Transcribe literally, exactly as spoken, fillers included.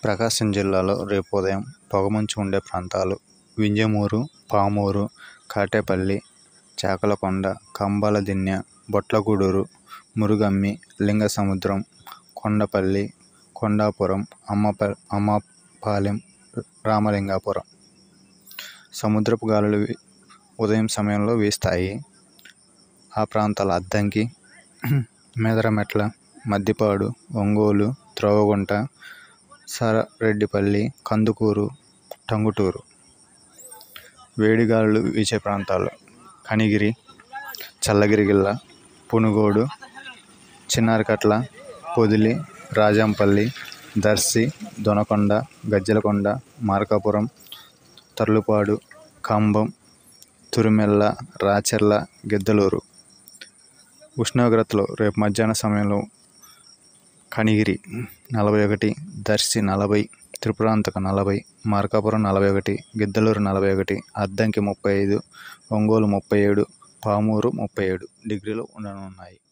ప్రకాశం జిల్లాలో రేపు ఉదయం పొగమంచు ఉండే ప్రాంతాలు: వింజమూరు, పామూరు, కాటేపల్లి, చాకలకొండ, కంబాలదిన్నె, బొట్లగూడూరు, మురుగమ్మి, లింగసముద్రం, కొండపల్లి, కొండాపురం, అమ్మప అమ్మపాలెం, రామలింగాపురం. సముద్రపు గాలులు ఉదయం సమయంలో వీస్తాయి. ఆ ప్రాంతాల అద్దంకి, మెదరమెట్ల, మద్దిపాడు, ఒంగోలు, త్రోవగుంట, సారెడ్డిపల్లి, కందుకూరు, టంగుటూరు. వేడిగాలులు వీచే ప్రాంతాలు: కనిగిరి, చల్లగిరిగిల్ల, పునుగోడు, చిన్నారికట్ల, పొదిలి, రాజంపల్లి, దర్శి, దొనకొండ, గజ్జలకొండ, మార్కాపురం, తర్లుపాడు, కంభం, తురిమెల్ల, రాచెర్ల, గిద్దలూరు. ఉష్ణోగ్రతలు రేపు మధ్యాహ్న సమయంలో: కనిగిరి నలభై ఒకటి, దర్శి నలభై, త్రిపురాంతక నలభై, మార్కాపురం నలభై ఒకటి, గిద్దలూరు నలభై ఒకటి, అద్దంకి ముప్పై ఐదు, ఒంగోలు ముప్పై ఏడు, పామూరు ముప్పై ఏడు డిగ్రీలు ఉండనున్నాయి.